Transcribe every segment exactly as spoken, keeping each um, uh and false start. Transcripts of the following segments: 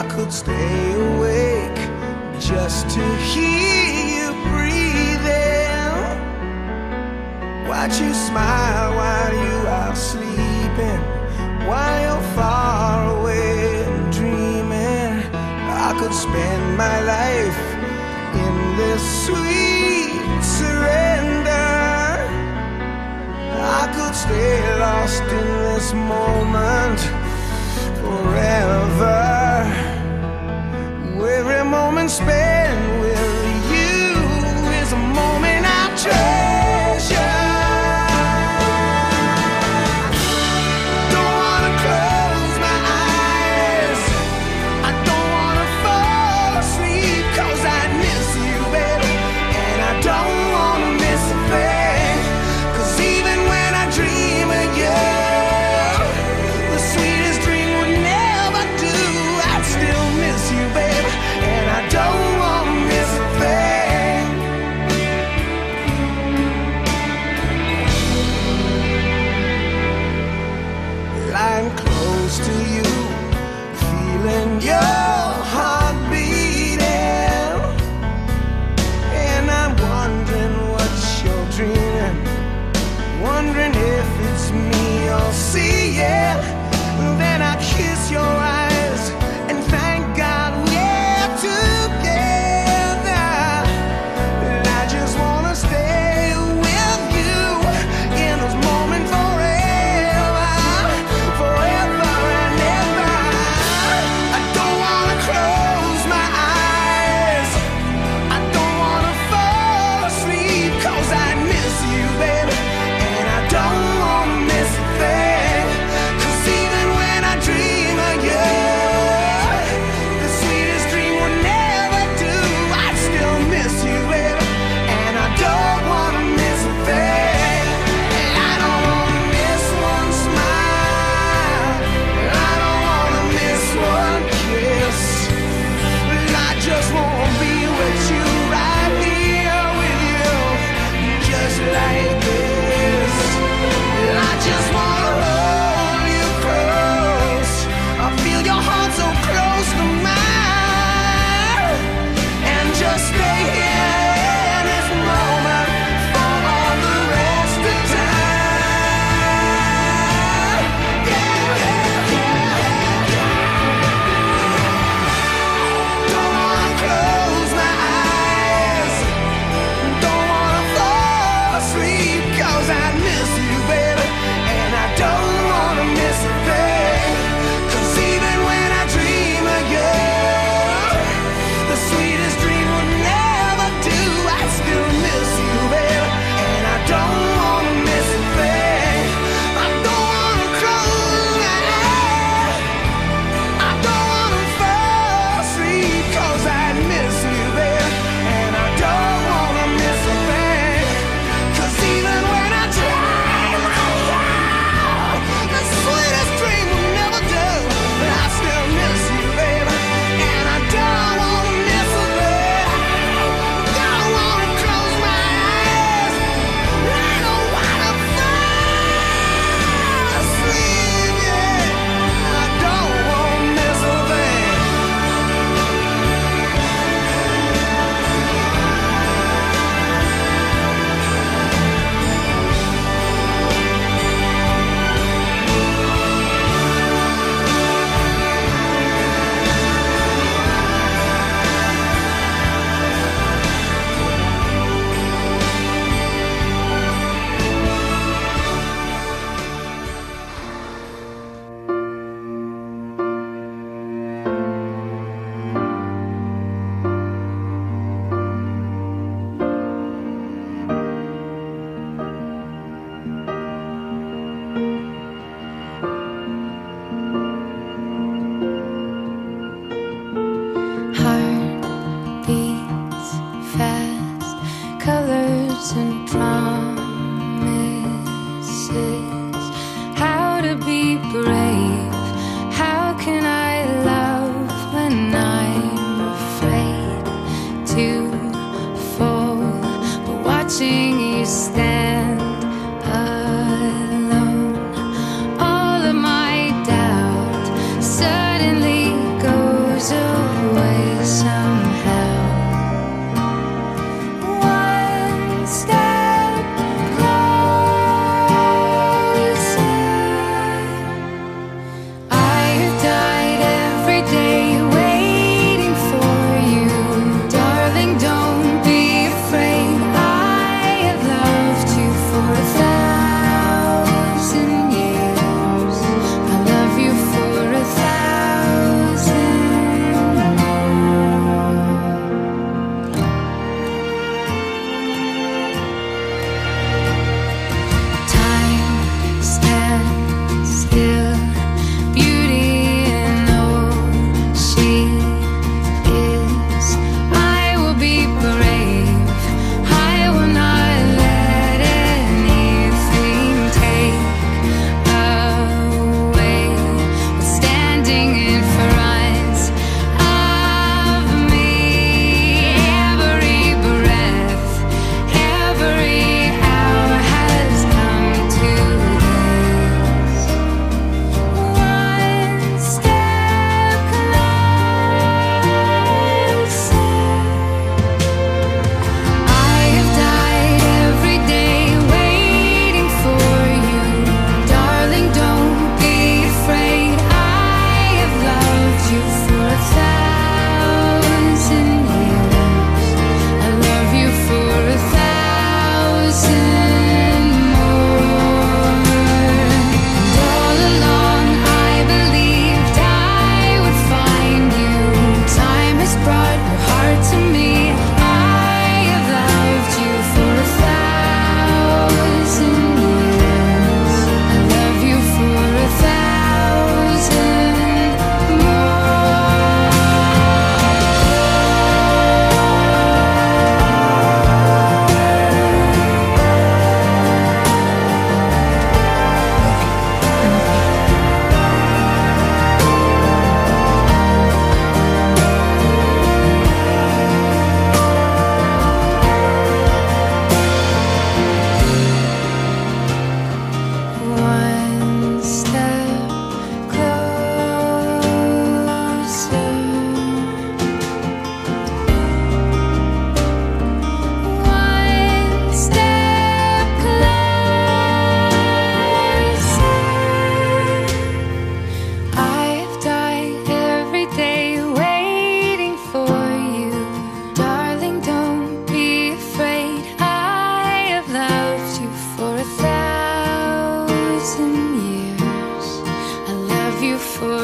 could stay awake just to hear you breathing. Watch you smile while you are sleeping, while you're far away and dreaming. I could spend my life in this sweet surrender. I could stay lost in this moment forever. Every moment spent with you is a moment I treasure. Don't wanna close my eyes, I don't wanna fall asleep, 'cause I miss you, baby, and I don't wanna miss a thing. 'Cause even when I dream of you, the sweetest dream would never do. I'd still miss you, baby, and I don't want to miss a thing. Lying close to you, feeling your heart beating, and I'm wondering what you're dreaming, wondering if it's me you're seeing. Then I kiss your eyes and thank God we're together. And I just wanna stay with you in this moment forever, forever and ever. I don't want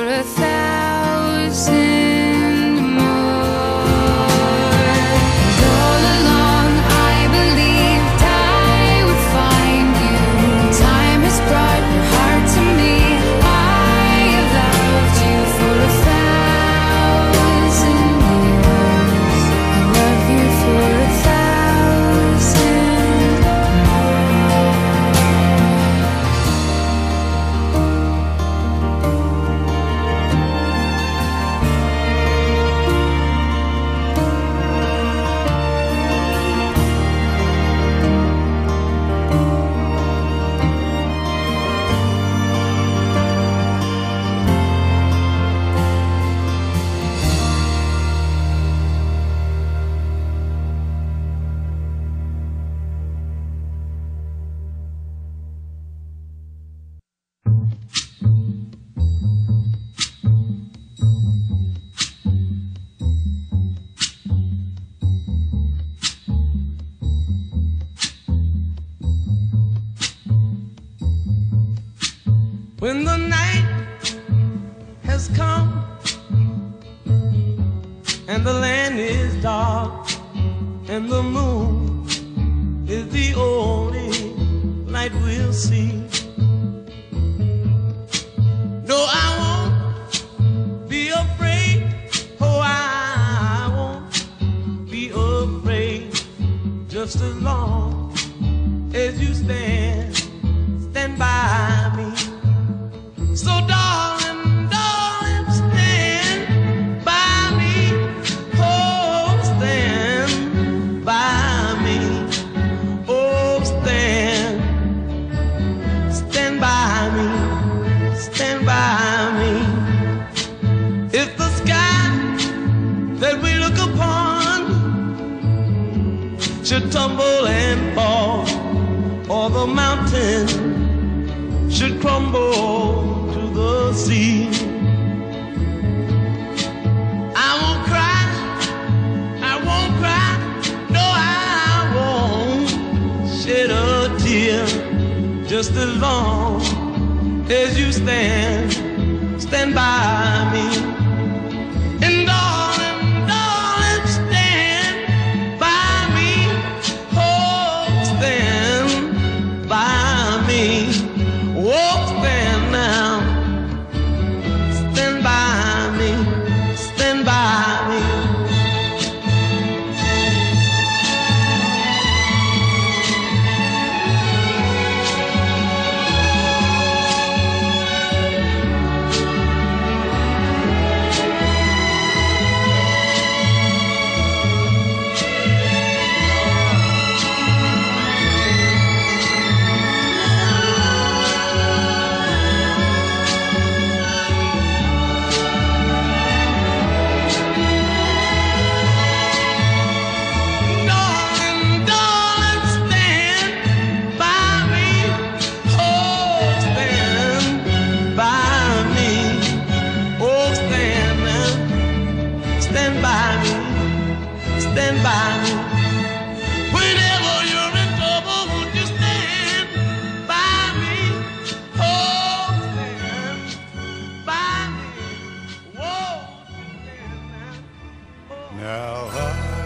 a thousand more. And all along I believed I would find you. Time has brought your heart to me. I have loved you for a thousand years. I love you for a thousand more. When the night has come and the land is dark and the moon is the only light we'll see. No, I won't be afraid. Oh, I won't be afraid. Just as long as you stand, stand by me. So darling, darling, stand by me. Oh, stand by me. Oh, stand, stand by me, stand by me. If the sky that we look upon should tumble and fall, or the mountain should crumble to the sea, I won't cry, I won't cry, no, I won't shed a tear. Just as long as you stand, stand by me. And darling, darling, stand by me. Oh, stand by me. Oh, stand now. Stand by me. Stand by me. Stand by me. Whenever you're in trouble, won't you stand by me? Oh, stand by me. Whoa, stand now. Now I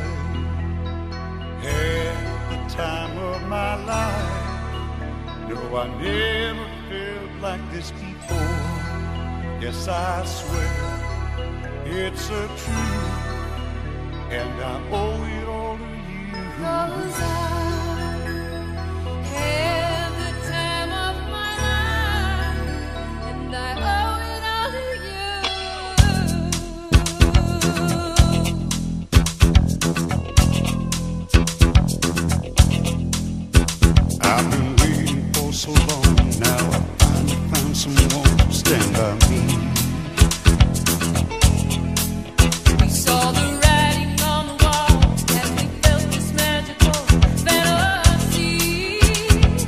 had the time of my life. No, I never felt like this before. Yes, I swear it's a truth. And I owe it all to you. 'Cause I had the time of my life, and I owe it all to you. I've been waiting for so long. Now I finally found someone to stand by me. We saw the writing on the wall, and we felt this magical fantasy.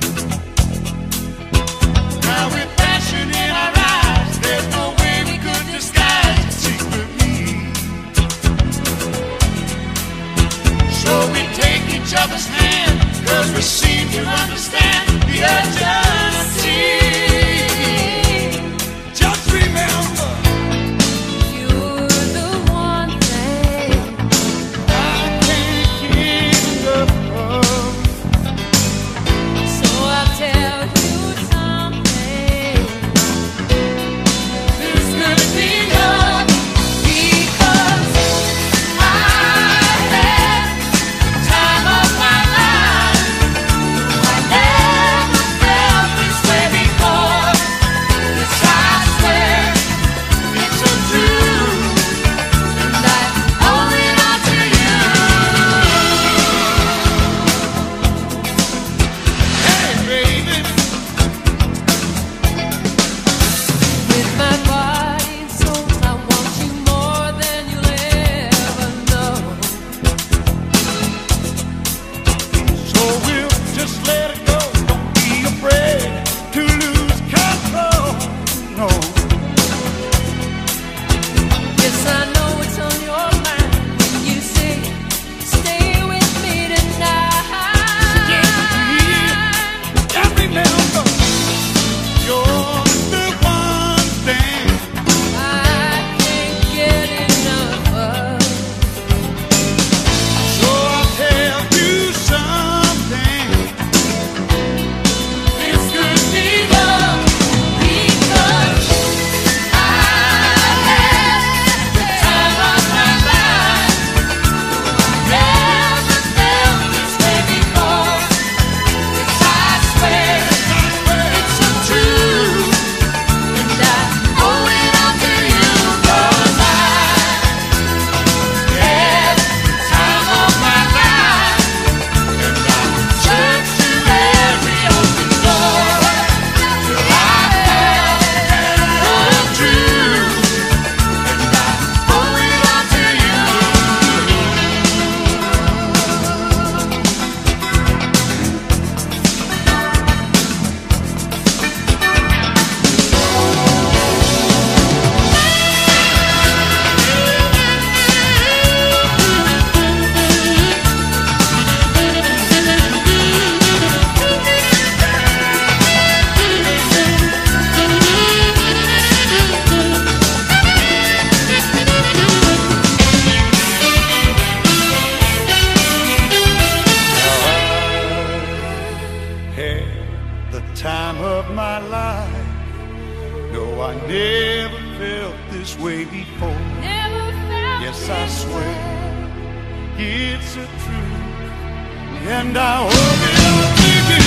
this way before. Never felt Yes, I this swear way. it's a truth, and I hope it'll be you.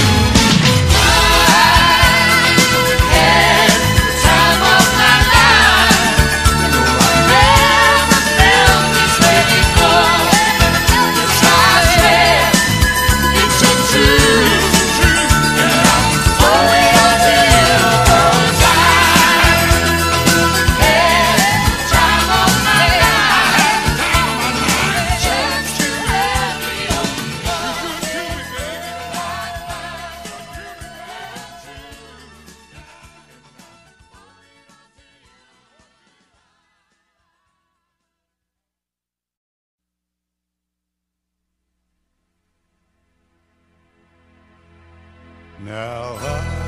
Time of my life. No, I never felt this way before. Yes, I swear it's a truth, and I'm owing it to you 'cause I had the time of my life. Just to have you. Now I